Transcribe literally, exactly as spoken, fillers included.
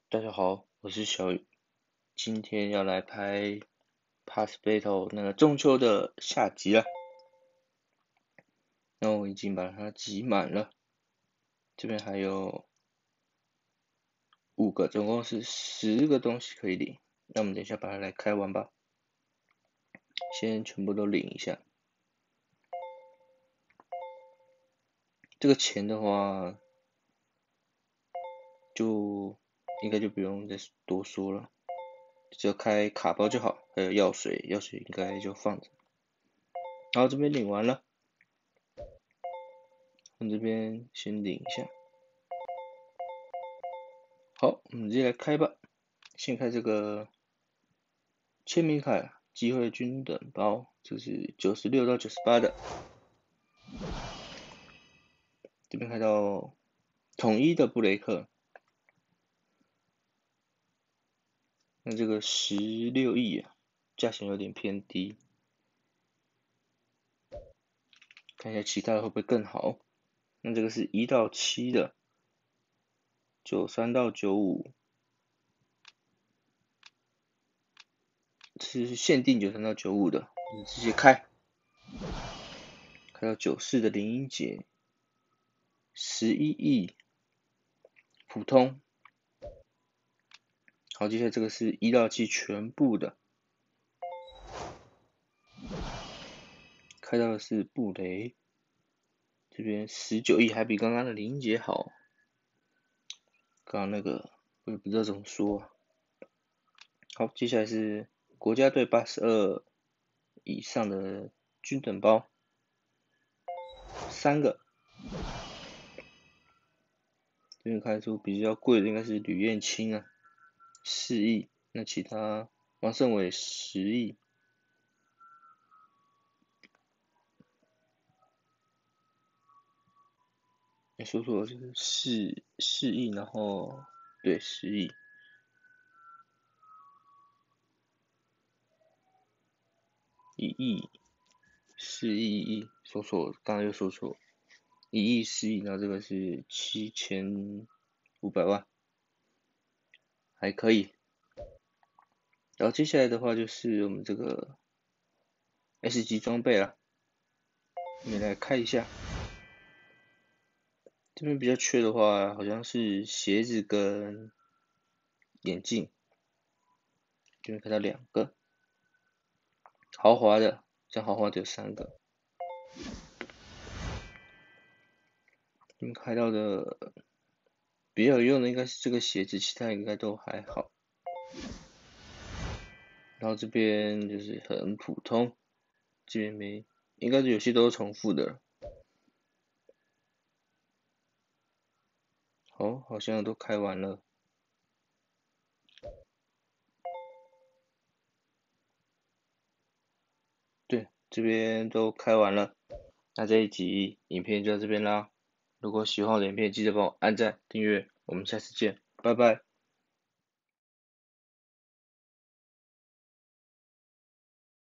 大家好，我是小雨，今天要来拍 Pass Battle 那个中秋的下集了。那我已经把它集满了，这边还有五个，总共是十个东西可以领。那我们等一下把它来开完吧，先全部都领一下。这个钱的话，就应该就不用再多说了，只要开卡包就好，还有药水，药水应该就放着。然后这边领完了，我们这边先领一下。好，我们直接来开吧。先开这个签名卡机会均等包，这是九十六到九十八的。这边开到统一的布雷克，那这个十六亿啊，价钱有点偏低。看一下其他的会不会更好。那这个是一到七的，九三到九五，是限定九三到九五的，你直接开。开到九四的林英杰，十一亿，普通。好，接下来这个是一到七全部的，开到的是布雷，这边十九亿还比刚刚的林英杰好。刚刚那个我也不知道怎么说。好，接下来是国家队八十二以上的均等包，三个。这边开出比较贵的应该是吕彦青啊，四亿。那其他王胜伟十亿。你说错了，就是四四亿，然后对十亿。一亿，四亿一亿，说错了，刚刚又说错了。一亿四亿，然后这个是七千五百万，还可以。然后接下来的话就是我们这个 S 级装备了，我们来看一下。这边比较缺的话，好像是鞋子跟眼镜，这边看到两个。豪华的，像豪华的有三个。这边开到的比较有用的应该是这个鞋子，其他应该都还好。然后这边就是很普通，这边没，应该是有些都是重复的。好，好像都开完了。对，这边都开完了。那这一集影片就到这边啦。如果喜欢我的影片，记得帮我按赞、订阅。我们下次见，拜拜。